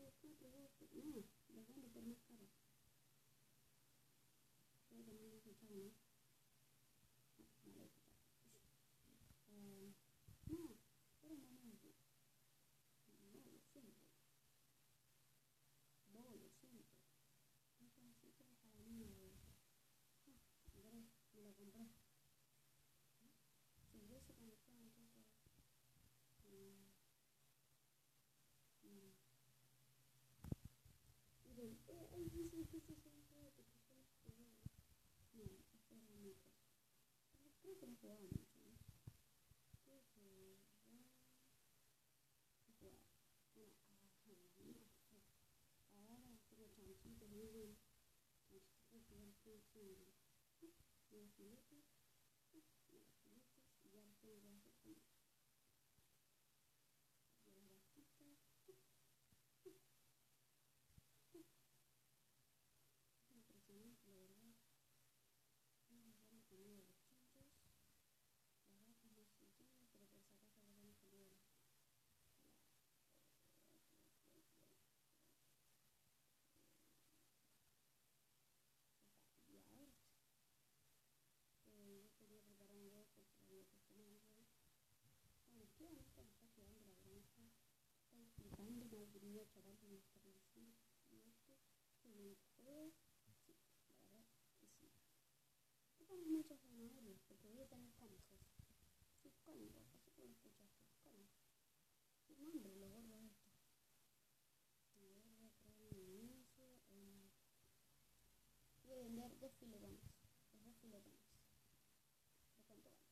No, las vendo por más caro. Creo que no lo he escuchado, ¿no? No lo he escuchado. No, por un momento. No, lo siento. No, lo siento. Necesito para mí. Andrés, me lo compré. Si yo se conectó, entonces... Ay, dice que se siente que son jugados. No, esto era una cosa. Creo que no jugaba mucho, ¿no? Creo que no jugaba. Bueno, ahora tengo chanchitos, muy chanchitos que ya son los filetes, y ya los tengo que hacer con las vaquitas. Es impresionante, la verdad. Vamos a darle comida a los chanchos. Las vacas no se llenan, pero por si acaso les damos comida a las y ahora yo quería preparar un huevo porque lo había puesto mal, ¿no? Bueno, ¿qué ahorita me está quedando la granja? Está explicando, madre mía, chaval, que me está diciendo y esto, que me juego. Sí, la verdad que sí. No como muchas zanahorias porque voy a tener conejos. Sí, conejos, así como lo escuchaste, conejos. Sí, no, hombre, lo gordo esto. A ver, voy a traer un inicio. Voy a vender 2 filetones. Los 2 filetones. ¿De cuánto vale?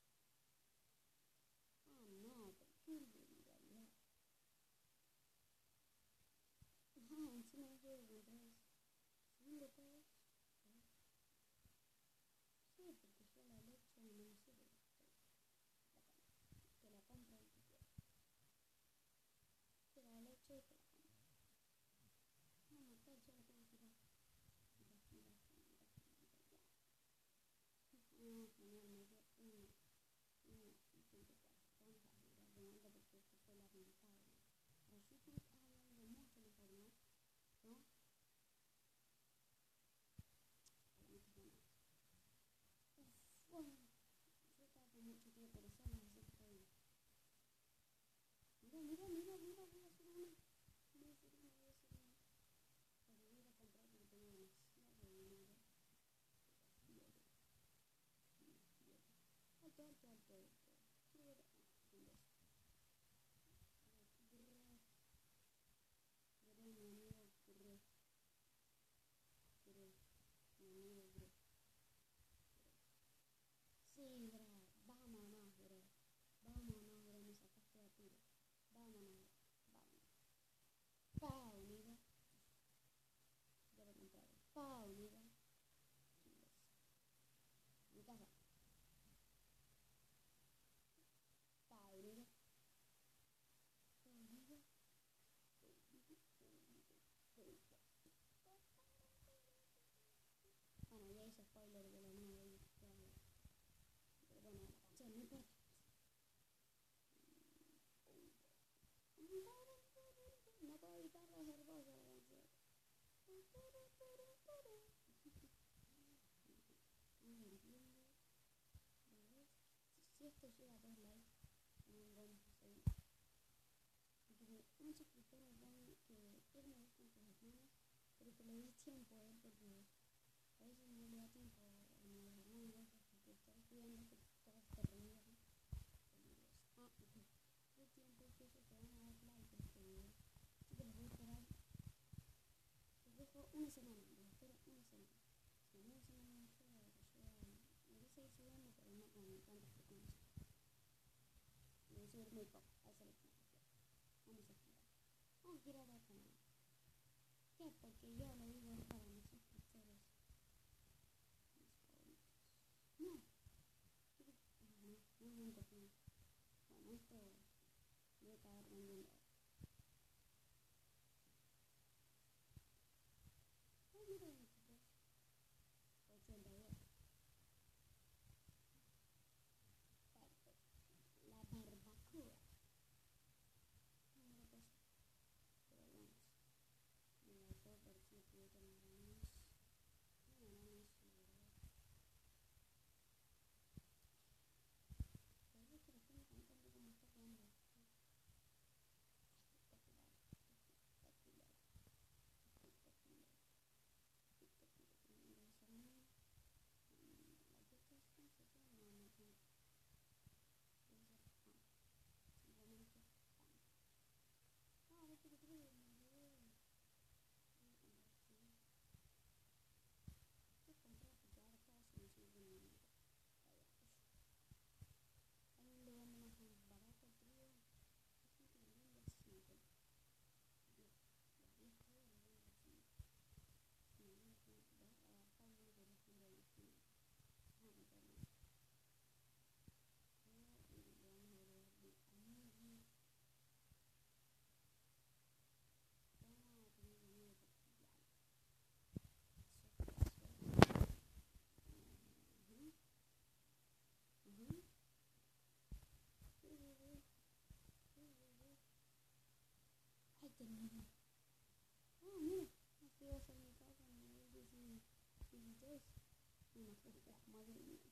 Ah, no, ¿por qué en realidad? Ah, encima no puedo comprar eso. ¿Dónde está eso? Sí, porque yo la leche no me sirve. Te la compro el que quiera. Te la leche y te la compro. No, matar, ya la tengo que tirar. Mira. Genial, me dio una 54. Vamos a mirar de vuelta porque esto fue lamentable. Nosotros hay algo mucho mejor, ¿no? ¿No? Bueno, yo estaba con mucho tiempo de sola, así que estoy... Mira, voy a hacer una. Pero voy a ir a comprar porque tengo demasiado dinero. Alto. Quiero ver... Mi amigo Curre. Mi amigo Curre. Sí, bro, vámonos, bro. Me sacaste de apuro. Vámonos. Pa, unida. Ya lo compraron. Pa, unida. Mi casa. Pa, unida. Bueno, ya hice spoiler de la nueva pero bueno, la canción no importa. No puedo evitarlo, es hermosa la canción. No lo entiendo. Si esto llega a 2 likes, vamos a seguir. Porque un suscriptor me pone que él me gusta con sus hermanos, pero que le dé tiempo a él porque a veces no le da tiempo a los hermanos porque está estudiando que todo esté reunido. Ah, ok. El tiempo que ellos te van a dar like a este video. Así que los voy a esperar. Les dejo una semana, los espero una semana. Si en una semana no llega, voy a seguir subiendo, pero no con tanta frecuencia. Voy a subir muy poco, a esa es la explicación. Vamos a esperar. Vamos a girar al canal. ¿Qué? Porque yo lo digo es para mis suscriptores. Mis favoritos. No. No es un cojín. Bueno, esto voy a acabar vendiendo. Oh, mira, 23. 82. Perfecto. La barbacoa. No me lo puse. Pero vamos. Ah, mira, aquí va a ser mi casa en el 16. Una cosa, madre mía.